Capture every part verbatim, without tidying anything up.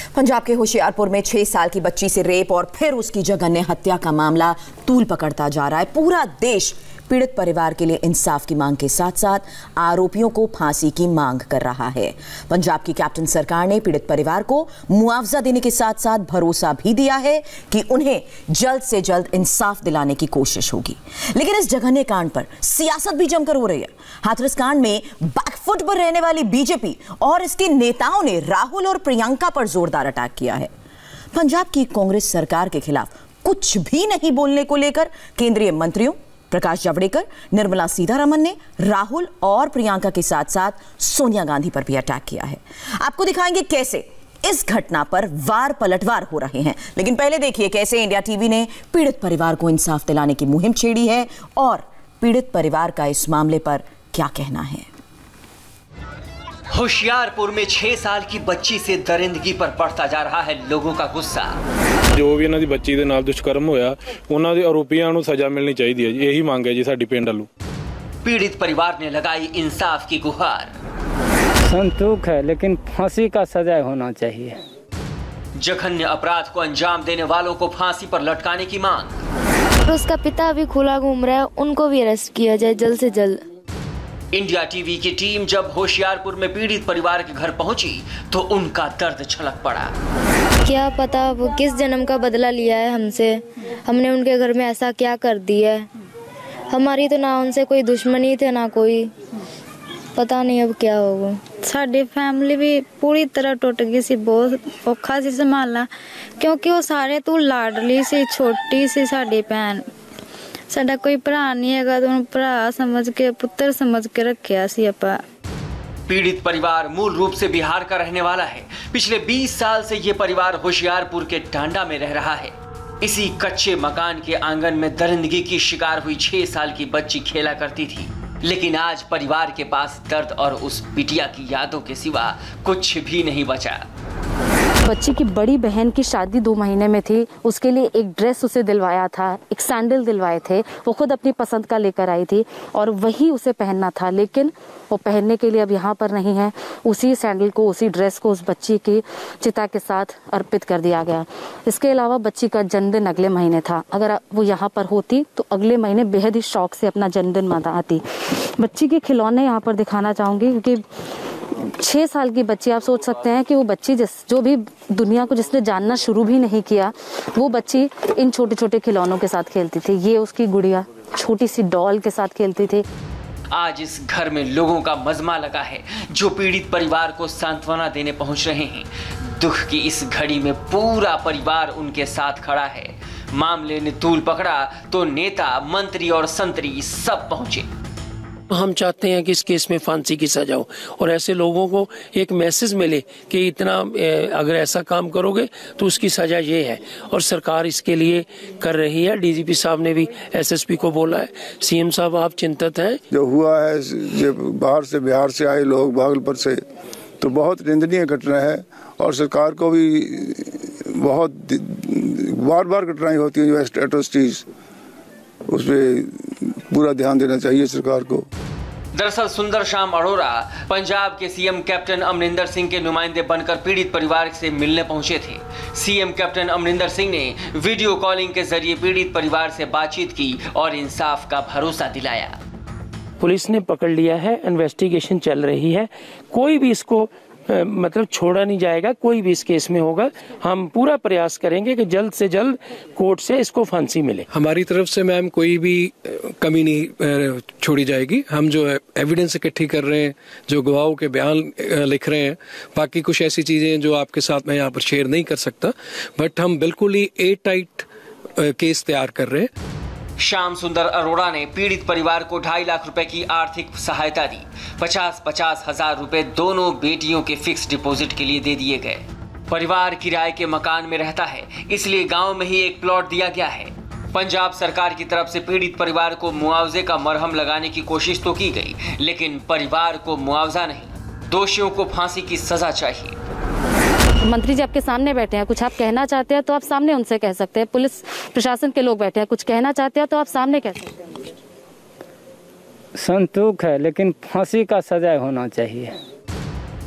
पंजाब के होशियारपुर में छह साल की बच्ची से रेप और फिर उसकी जघन्य हत्या का मामला तूल पकड़ता जा रहा है। पूरा देश पीड़ित परिवार के लिए इंसाफ की मांग के साथ साथ आरोपियों को फांसी की मांग कर रहा है। पंजाब की कैप्टन सरकार ने पीड़ित परिवार को मुआवजा देने के साथ साथ भरोसा भी दिया है कि उन्हें जल्द से जल्द इंसाफ दिलाने की कोशिश होगी। लेकिन इस जघन्य कांड पर सियासत भी जमकर हो रही है। हाथरस कांड में बैकफुट पर रहने वाली बीजेपी और इसके नेताओं ने राहुल और प्रियंका पर जोरदार अटैक किया है। पंजाब की कांग्रेस सरकार के खिलाफ कुछ भी नहीं बोलने को लेकर केंद्रीय मंत्रियों प्रकाश जावड़ेकर, निर्मला सीतारमण ने राहुल और प्रियंका के साथ साथ सोनिया गांधी पर भी अटैक किया है। आपको दिखाएंगे कैसे इस घटना पर वार पलटवार हो रहे हैं। लेकिन पहले देखिए कैसे इंडिया टीवी ने पीड़ित परिवार को इंसाफ दिलाने की मुहिम छेड़ी है और पीड़ित परिवार का इस मामले पर क्या कहना है। होशियारपुर में छह साल की बच्ची से दरिंदगी पर बढ़ता जा रहा है लोगों का गुस्सा। जो भी इन्हां दी बच्ची दे नाल दुष्कर्म होया उन्हां दे आरोपियां नूं सजा मिलनी चाहिदी है। यही मांग है जी साडी पिंड वालों। पीड़ित परिवार ने लगाई इंसाफ की गुहार। संतुष्ट है लेकिन फांसी का सजा होना चाहिए। जघन्य अपराध को अंजाम देने वालों को फांसी पर लटकाने की मांग। उसका पिता अभी खुला घूम रहा है, उनको भी अरेस्ट किया जाए जल्द से जल्द। इंडिया टीवी की टीम जब होशियारपुर में पीड़ित परिवार के घर पहुंची तो उनका दर्द छलक पड़ा। क्या पता वो किस जन्म का बदला लिया है हमसे। हमने उनके घर में ऐसा क्या कर दिया है। हमारी तो ना उनसे कोई दुश्मनी थे ना कोई, पता नहीं अब क्या होगा। साडी फैमिली भी पूरी तरह टुट गई सी, बहुत औखा सी संभालना क्योंकि वो सारे तू लाडली सी, छोटी सी साडी भैन। साडा कोई भरा नहीं है, तो भरा समझ के पुत्र समझ के रखिया सी आपा। पीड़ित परिवार मूल रूप से बिहार का रहने वाला है। पिछले बीस साल से ये परिवार होशियारपुर के टांडा में रह रहा है। इसी कच्चे मकान के आंगन में दरिंदगी की शिकार हुई छह साल की बच्ची खेला करती थी। लेकिन आज परिवार के पास दर्द और उस बिटिया की यादों के सिवा कुछ भी नहीं बचा। बच्ची की बड़ी बहन की शादी दो महीने में थी, उसके लिए एक ड्रेस उसे दिलवाया था, एक सैंडल दिलवाए थे। वो खुद अपनी पसंद का लेकर आई थी और वही उसे पहनना था, लेकिन वो पहनने के लिए अब यहाँ पर नहीं है। उसी सैंडल को, उसी ड्रेस को उस बच्ची की चिता के साथ अर्पित कर दिया गया। इसके अलावा बच्ची का जन्मदिन अगले महीने था। अगर वो यहाँ पर होती तो अगले महीने बेहद ही शौक से अपना जन्मदिन मनाती। बच्ची के खिलौने यहाँ पर दिखाना चाहूँगी क्योंकि छह साल की बच्ची, आप सोच सकते हैं कि वो बच्ची जिस जो भी दुनिया को जिसने जानना शुरू भी नहीं किया, वो बच्ची इन छोटे छोटे खिलौनों के साथ खेलती थी। ये उसकी गुड़िया छोटी सी डॉल के साथ खेलती थी। आज इस घर में लोगों का मजमा लगा है जो पीड़ित परिवार को सांत्वना देने पहुंच रहे हैं। दुख की इस घड़ी में पूरा परिवार उनके साथ खड़ा है। मामले ने तूल पकड़ा तो नेता, मंत्री और संतरी सब पहुंचे। हम चाहते हैं कि इस केस में फांसी की सजा हो और ऐसे लोगों को एक मैसेज मिले कि इतना अगर ऐसा काम करोगे तो उसकी सजा ये है। और सरकार इसके लिए कर रही है। डीजीपी साहब ने भी एसएसपी को बोला है। सीएम साहब आप चिंतित हैं? जो हुआ है, जो बाहर से बिहार से आए लोग, भागलपुर से, तो बहुत निंदनीय घटना है और सरकार को भी बहुत बार बार घटनाएं होती है जो एट्रोसिटीज, उस पर पूरा ध्यान देना चाहिए सरकार को। दरअसल सुंदर श्याम अरोड़ा पंजाब के सीएम कैप्टन अमरिंदर सिंह के नुमाइंदे बनकर पीड़ित परिवार से मिलने पहुंचे थे। सीएम कैप्टन अमरिंदर सिंह ने वीडियो कॉलिंग के जरिए पीड़ित परिवार से बातचीत की और इंसाफ का भरोसा दिलाया। पुलिस ने पकड़ लिया है, इन्वेस्टिगेशन चल रही है। कोई भी इसको आ, मतलब छोड़ा नहीं जाएगा। कोई भी इस केस में होगा, हम पूरा प्रयास करेंगे कि जल्द से जल्द कोर्ट से इसको फांसी मिले। हमारी तरफ से मैम कोई भी कमी नहीं छोड़ी जाएगी। हम जो एविडेंस इकट्ठी कर रहे हैं, जो गवाहों के बयान लिख रहे हैं, बाकी कुछ ऐसी चीजें जो आपके साथ मैं यहाँ पर शेयर नहीं कर सकता, बट हम बिल्कुल ही ए टाइट केस तैयार कर रहे हैं। श्याम सुंदर अरोड़ा ने पीड़ित परिवार को ढाई लाख रुपए की आर्थिक सहायता दी। पचास पचास हजार रुपए दोनों बेटियों के फिक्स डिपॉजिट के लिए दे दिए गए। परिवार किराए के मकान में रहता है, इसलिए गांव में ही एक प्लॉट दिया गया है। पंजाब सरकार की तरफ से पीड़ित परिवार को मुआवजे का मरहम लगाने की कोशिश तो की गई, लेकिन परिवार को मुआवजा नहीं, दोषियों को फांसी की सजा चाहिए। मंत्री जी आपके सामने बैठे हैं, कुछ आप कहना चाहते हैं तो आप सामने उनसे कह सकते हैं। पुलिस प्रशासन के लोग बैठे हैं, कुछ कहना चाहते हैं तो आप सामने कह सकते हैं। संतुष्ट है लेकिन फांसी का सजा होना चाहिए।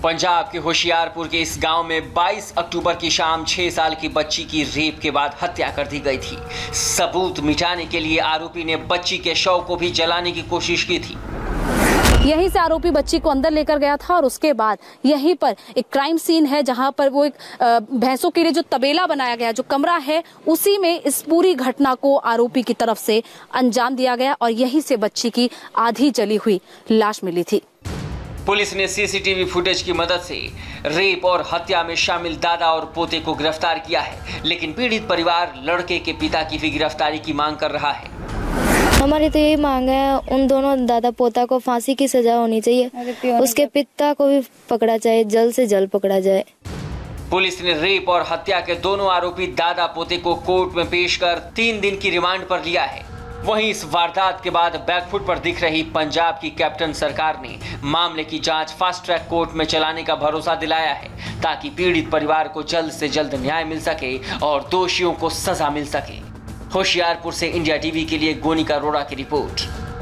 पंजाब के होशियारपुर के इस गांव में बाईस अक्टूबर की शाम छह साल की बच्ची की रेप के बाद हत्या कर दी गई थी। सबूत मिटाने के लिए आरोपी ने बच्ची के शव को भी जलाने की कोशिश की थी। यहीं से आरोपी बच्ची को अंदर लेकर गया था और उसके बाद यहीं पर एक क्राइम सीन है जहां पर वो एक भैंसों के लिए जो तबेला बनाया गया, जो कमरा है, उसी में इस पूरी घटना को आरोपी की तरफ से अंजाम दिया गया और यहीं से बच्ची की आधी जली हुई लाश मिली थी। पुलिस ने सीसीटीवी फुटेज की मदद से रेप और हत्या में शामिल दादा और पोते को गिरफ्तार किया है, लेकिन पीड़ित परिवार लड़के के पिता की भी गिरफ्तारी की मांग कर रहा है। हमारी तो यही मांग है, उन दोनों दादा पोता को फांसी की सजा होनी चाहिए, उसके पिता को भी पकड़ा जाए, जल्द से जल्द पकड़ा जाए। पुलिस ने रेप और हत्या के दोनों आरोपी दादा पोते को कोर्ट में पेश कर तीन दिन की रिमांड पर लिया है। वहीं इस वारदात के बाद बैकफुट पर दिख रही पंजाब की कैप्टन सरकार ने मामले की जांच फास्ट ट्रैक कोर्ट में चलाने का भरोसा दिलाया है, ताकि पीड़ित परिवार को जल्द से जल्द न्याय मिल सके और दोषियों को सजा मिल सके। होशियारपुर से इंडिया टीवी के लिए गोनिका अरोड़ा की रिपोर्ट।